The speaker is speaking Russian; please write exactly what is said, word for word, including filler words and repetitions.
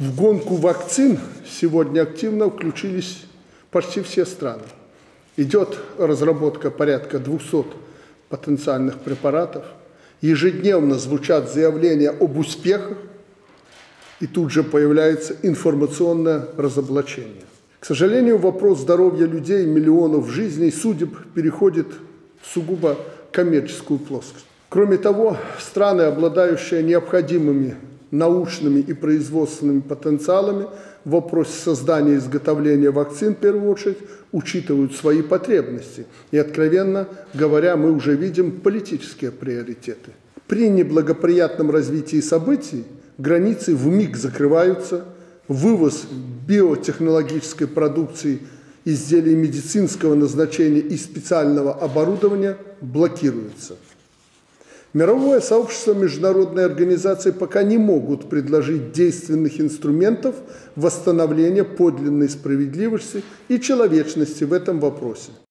В гонку вакцин сегодня активно включились почти все страны. Идет разработка порядка двухсот потенциальных препаратов. Ежедневно звучат заявления об успехах, и тут же появляется информационное разоблачение. К сожалению, вопрос здоровья людей, миллионов жизней, судеб переходит в сугубо коммерческую плоскость. Кроме того, страны, обладающие необходимыми научными и производственными потенциалами в вопросе создания и изготовления вакцин, в первую очередь, учитывают свои потребности. И, откровенно говоря, мы уже видим политические приоритеты. При неблагоприятном развитии событий границы вмиг закрываются, вывоз биотехнологической продукции, изделий медицинского назначения и специального оборудования блокируется. Мировое сообщество, международные организации пока не могут предложить действенных инструментов восстановления подлинной справедливости и человечности в этом вопросе.